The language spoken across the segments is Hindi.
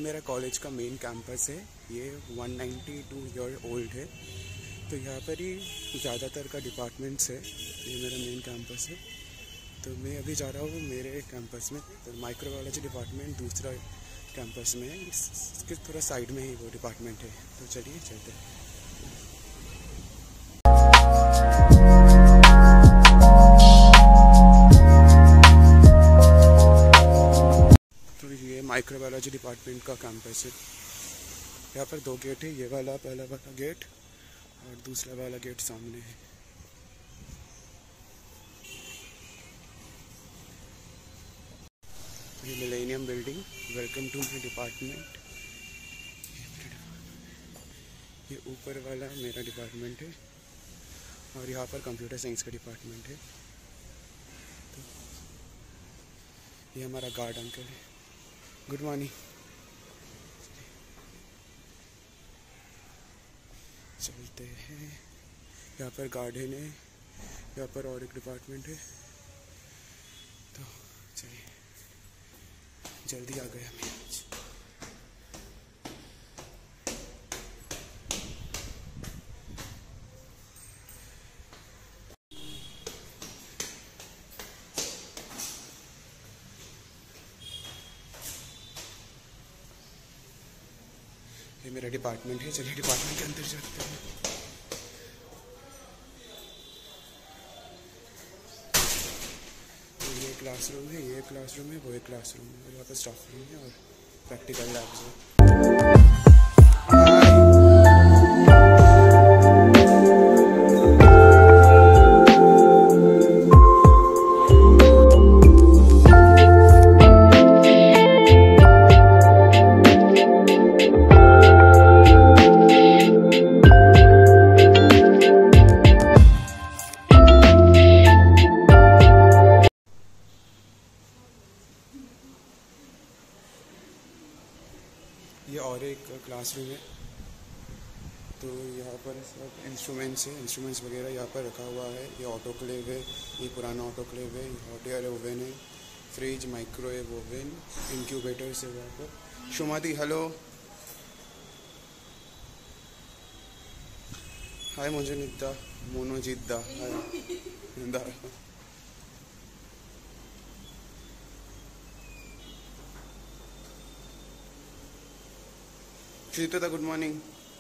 मेरा कॉलेज का मेन कैंपस है। ये 192 ईयर ओल्ड है, तो यहाँ पर ही ज़्यादातर का डिपार्टमेंट्स है। ये मेरा मेन कैंपस है, तो मैं अभी जा रहा हूँ मेरे कैंपस में। तो माइक्रोबायोलॉजी डिपार्टमेंट दूसरा कैंपस में है, इसके थोड़ा साइड में ही वो डिपार्टमेंट है। तो चलिए चलते हैं। तो ये माइक्रोबायोलॉजी डिपार्टमेंट का कैंपस है। यहाँ पर 2 गेट है, ये वाला पहला वाला गेट और दूसरा वाला गेट सामने है। ये millennium building, welcome to my department. ये ऊपर वाला मेरा डिपार्टमेंट है और यहाँ पर कंप्यूटर साइंस का डिपार्टमेंट है। तो ये हमारा गार्ड अंकल है। Good morning. चलते हैं। यहाँ पर गार्डन है, यहाँ पर और एक डिपार्टमेंट है। तो चलिए, जल्दी आ गए हमें आज। ये मेरा डिपार्टमेंट है। चलिए डिपार्टमेंट के अंदर जाते हैं। तो ये क्लासरूम है, ये क्लासरूम है, वो एक क्लासरूम है और यहाँ पर स्टाफ रूम है और प्रैक्टिकल लैब्स है। ये और एक क्लासरूम है। तो यहाँ पर सब इंस्ट्रूमेंट्स हैं, इंस्ट्रूमेंट्स वगैरह यहाँ पर रखा हुआ है। ये ऑटोक्लेव है, ये पुराना ऑटोक्लेव है, हॉट एयर ओवन है, फ्रिज, माइक्रोवेव ओवन, इंक्यूबेटर्स है वहाँ पर। शुमादी हेलो, हाय मुझे निद्दा मोनो जिद्दा hi Nida. Shrita good morning.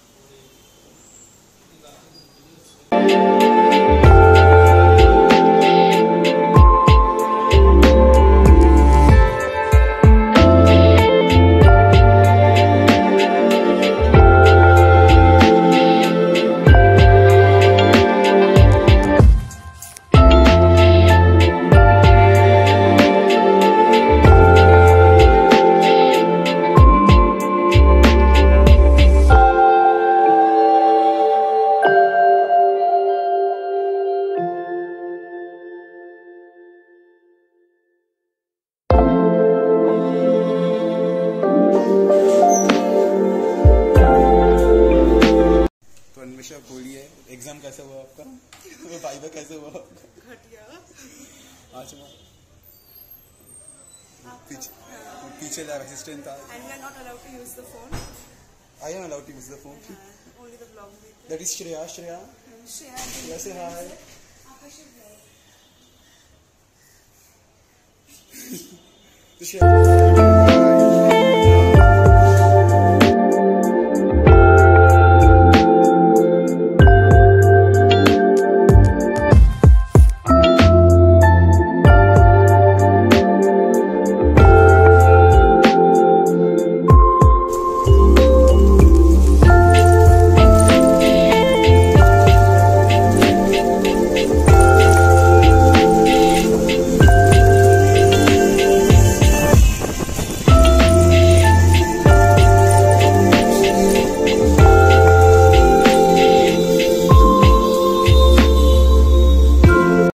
हमेशा बोलिए, एग्जाम कैसा हुआ आपका? वाइवा कैसा हुआ आपका? घटिया। आज पीछे लैब असिस्टेंट था। And we are not allowed to use the phone. I am allowed to use the phone. Only the vlog video. That is Shreya. Shreya. Shreya, say hi. तो Shreya